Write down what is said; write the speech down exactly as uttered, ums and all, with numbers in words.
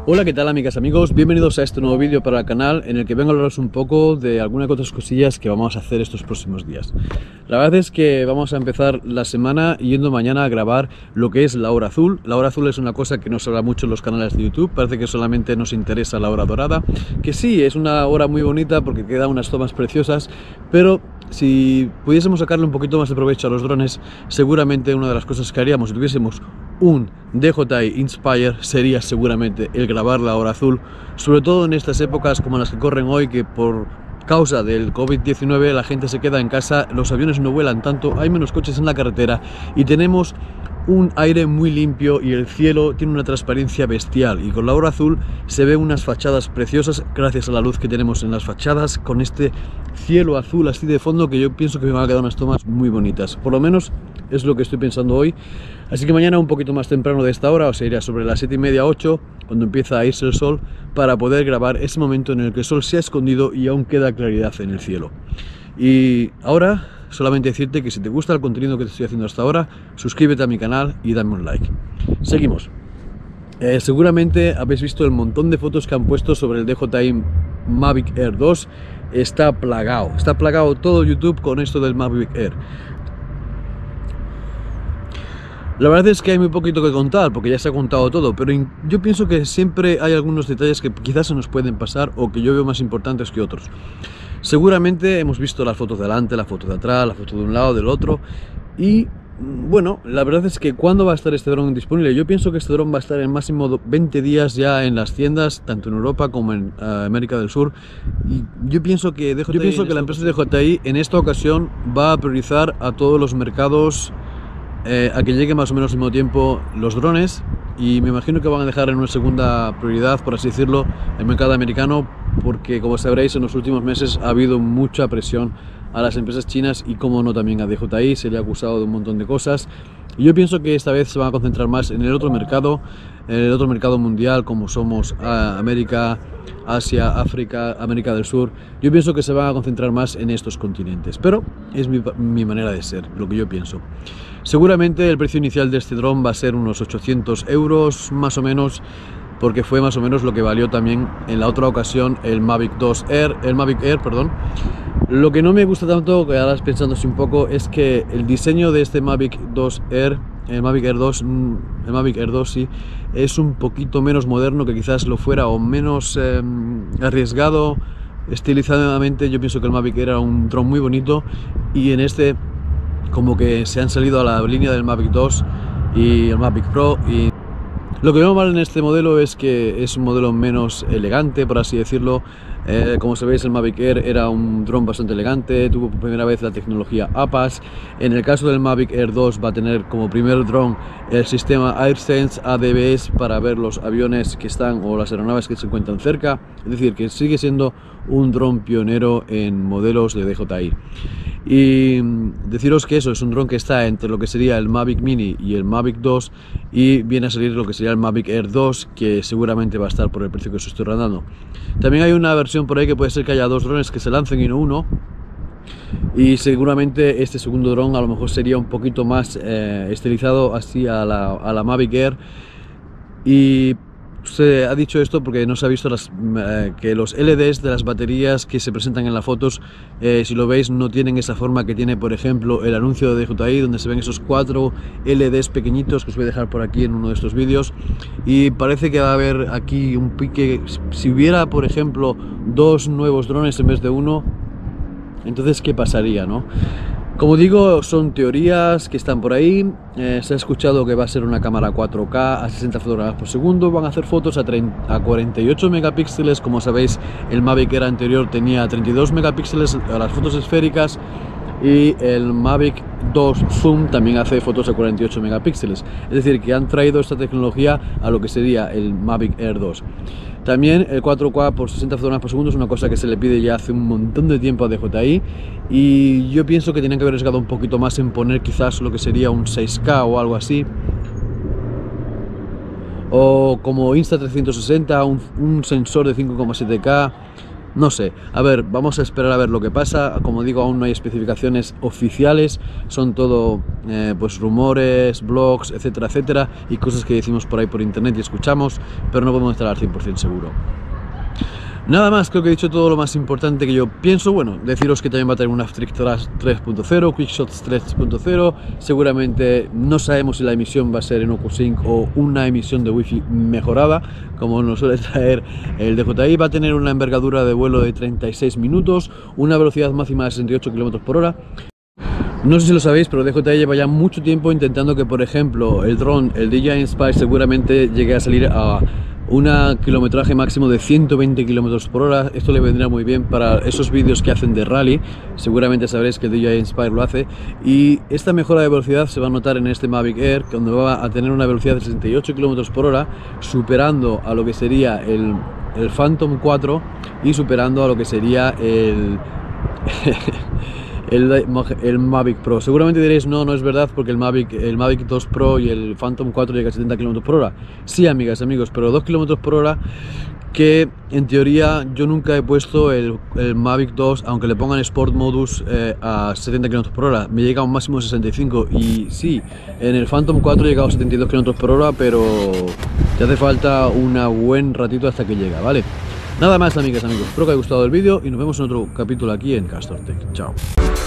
Hola, ¿qué tal amigas, amigos? Bienvenidos a este nuevo vídeo para el canal en el que vengo a hablaros un poco de algunas otras cosillas que vamos a hacer estos próximos días. La verdad es que vamos a empezar la semana yendo mañana a grabar lo que es la hora azul. La hora azul es una cosa que no se habla mucho en los canales de YouTube, parece que solamente nos interesa la hora dorada, que sí, es una hora muy bonita porque queda unas tomas preciosas, pero si pudiésemos sacarle un poquito más de provecho a los drones, seguramente una de las cosas que haríamos si tuviésemos un D J I Inspire sería seguramente el grabar la hora azul, sobre todo en estas épocas como las que corren hoy, que por causa del COVID diecinueve la gente se queda en casa, los aviones no vuelan tanto, hay menos coches en la carretera y tenemos un aire muy limpio y el cielo tiene una transparencia bestial, y con la hora azul se ven unas fachadas preciosas gracias a la luz que tenemos en las fachadas, con este cielo azul así de fondo, que yo pienso que me van a quedar unas tomas muy bonitas. Por lo menos es lo que estoy pensando hoy. Así que mañana un poquito más temprano de esta hora, o sea, iría sobre las siete y media, ocho, cuando empieza a irse el sol, para poder grabar ese momento en el que el sol se ha escondido y aún queda claridad en el cielo. Y ahora solamente decirte que si te gusta el contenido que te estoy haciendo hasta ahora, suscríbete a mi canal y dame un like. Seguimos. Eh, seguramente habéis visto el montón de fotos que han puesto sobre el D J I Mavic Air dos. Está plagado, está plagado todo YouTube con esto del Mavic Air. La verdad es que hay muy poquito que contar porque ya se ha contado todo, pero yo pienso que siempre hay algunos detalles que quizás se nos pueden pasar o que yo veo más importantes que otros. Seguramente hemos visto las fotos de delante, la foto de atrás, la foto de un lado, del otro, y bueno, la verdad es que ¿cuándo va a estar este dron disponible? Yo pienso que este dron va a estar en máximo veinte días ya en las tiendas, tanto en Europa como en uh, América del Sur, y yo pienso que, D J I yo pienso que la empresa de D J I en esta ocasión va a priorizar a todos los mercados eh, a que llegue más o menos al mismo tiempo los drones, y me imagino que van a dejar en una segunda prioridad, por así decirlo, el mercado americano, porque como sabréis en los últimos meses ha habido mucha presión a las empresas chinas y como no también a D J I, se le ha acusado de un montón de cosas, y yo pienso que esta vez se van a concentrar más en el otro mercado, en el otro mercado mundial como somos América, Asia, África, América del Sur. Yo pienso que se van a concentrar más en estos continentes, pero es mi, mi manera de ser, lo que yo pienso. Seguramente el precio inicial de este dron va a ser unos ochocientos euros más o menos, porque fue más o menos lo que valió también en la otra ocasión el Mavic dos Air, el Mavic Air, perdón. Lo que no me gusta tanto, que ahora pensándose un poco, es que el diseño de este Mavic dos Air, el Mavic Air dos, el Mavic Air dos sí, es un poquito menos moderno que quizás lo fuera, o menos eh, arriesgado estilizadamente. Yo pienso que el Mavic Air era un dron muy bonito, y en este como que se han salido a la línea del Mavic dos y el Mavic Pro, y lo que veo mal en este modelo es que es un modelo menos elegante, por así decirlo. Eh, como sabéis, el Mavic Air era un dron bastante elegante, tuvo por primera vez la tecnología A P A S. En el caso del Mavic Air dos va a tener como primer dron el sistema AirSense A D B S para ver los aviones que están o las aeronaves que se encuentran cerca, es decir, que sigue siendo un dron pionero en modelos de D J I. Y deciros que eso es un dron que está entre lo que sería el Mavic Mini y el Mavic dos, y viene a salir lo que sería el Mavic Air dos, que seguramente va a estar por el precio que os estoy rondando. También hay una versión por ahí que puede ser que haya dos drones que se lancen y no uno, y seguramente este segundo dron a lo mejor sería un poquito más eh, estilizado así a la, a la Mavic Air. Y se ha dicho esto porque no se ha visto las, eh, que los L E Ds de las baterías que se presentan en las fotos, eh, si lo veis, no tienen esa forma que tiene, por ejemplo, el anuncio de D J I, donde se ven esos cuatro L E Ds pequeñitos que os voy a dejar por aquí en uno de estos vídeos. Y parece que va a haber aquí un pique. Si hubiera, por ejemplo, dos nuevos drones en vez de uno, entonces ¿qué pasaría, no? Como digo, son teorías que están por ahí. Eh, se ha escuchado que va a ser una cámara cuatro K a sesenta fotogramas por segundo. Van a hacer fotos a, a cuarenta y ocho megapíxeles. Como sabéis, el Mavic Air anterior tenía treinta y dos megapíxeles a las fotos esféricas, y el Mavic dos Zoom también hace fotos a cuarenta y ocho megapíxeles. Es decir, que han traído esta tecnología a lo que sería el Mavic Air dos. También el cuatro K por sesenta fotogramas por segundo es una cosa que se le pide ya hace un montón de tiempo a D J I, y yo pienso que tenían que haber arriesgado un poquito más en poner quizás lo que sería un seis K o algo así, o como Insta trescientos sesenta, un, un sensor de cinco coma siete K. No sé, a ver, vamos a esperar a ver lo que pasa. Como digo, aún no hay especificaciones oficiales, son todo eh, pues rumores, blogs, etcétera, etcétera, y cosas que decimos por ahí por internet y escuchamos, pero no podemos estar al cien por cien seguro. Nada más, creo que he dicho todo lo más importante que yo pienso. Bueno, deciros que también va a tener una After tres punto cero, Quickshots tres punto cero. Seguramente no sabemos si la emisión va a ser en OcuSync o una emisión de Wi-Fi mejorada, como nos suele traer el D J I. Va a tener una envergadura de vuelo de treinta y seis minutos, una velocidad máxima de sesenta y ocho kilómetros por hora. No sé si lo sabéis, pero D J I lleva ya mucho tiempo intentando que, por ejemplo, el dron, el D J I Inspire, seguramente llegue a salir a un kilometraje máximo de ciento veinte kilómetros por hora. Esto le vendrá muy bien para esos vídeos que hacen de rally. Seguramente sabréis que el D J I Inspire lo hace. Y esta mejora de velocidad se va a notar en este Mavic Air, cuando va a tener una velocidad de sesenta y ocho kilómetros por hora, superando a lo que sería el, el Phantom cuatro y superando a lo que sería el... El, el Mavic Pro. Seguramente diréis, no, no es verdad, porque el Mavic, el Mavic dos Pro y el Phantom cuatro llega a setenta kilómetros por hora. Sí, amigas, amigos, pero dos kilómetros por hora, que en teoría yo nunca he puesto el, el Mavic dos, aunque le pongan Sport Modus, eh, a setenta kilómetros por hora. Me llega a un máximo de sesenta y cinco, y sí, en el Phantom cuatro he llegado a setenta y dos kilómetros por hora, pero te hace falta un buen ratito hasta que llega, ¿vale? Nada más, amigas, amigos, espero que os haya gustado el vídeo y nos vemos en otro capítulo aquí en Castor Tech. Chao.